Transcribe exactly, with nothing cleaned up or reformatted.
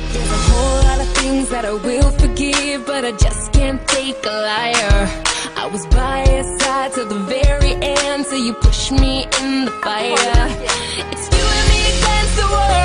There's a whole lot of things that I will forgive, but I just can't take a liar. I was by your side till the very end, till you pushed me in the fire. It's you and me against the world.